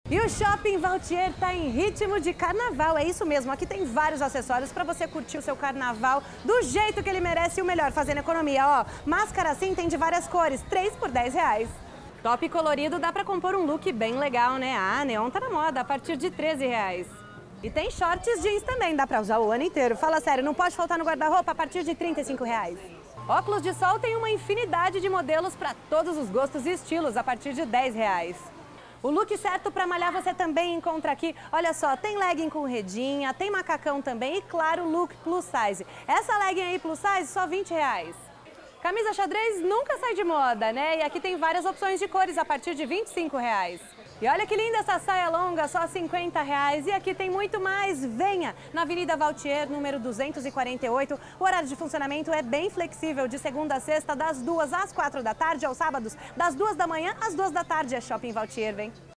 E o Shopping Valtier tá em ritmo de carnaval, é isso mesmo. Aqui tem vários acessórios para você curtir o seu carnaval do jeito que ele merece e o melhor, fazendo economia. Ó, máscara assim tem de várias cores, 3 por R$10. Top colorido dá para compor um look bem legal, né? Ah, neon tá na moda, a partir de R$13. E tem shorts jeans também, dá para usar o ano inteiro. Fala sério, não pode faltar no guarda-roupa a partir de R$35. Óculos de sol tem uma infinidade de modelos para todos os gostos e estilos a partir de R$10. O look certo para malhar você também encontra aqui. Olha só, tem legging com redinha, tem macacão também e, claro, look plus size. Essa legging aí plus size, só R$20. Camisa xadrez nunca sai de moda, né? E aqui tem várias opções de cores a partir de R$25. E olha que linda essa saia longa, só R$50. E aqui tem muito mais. Venha! Na Avenida Valtier, número 248. O horário de funcionamento é bem flexível, de segunda a sexta, das 2 às 4 da tarde, aos sábados, das 2 da manhã às 2 da tarde. É Shopping Valtier, vem!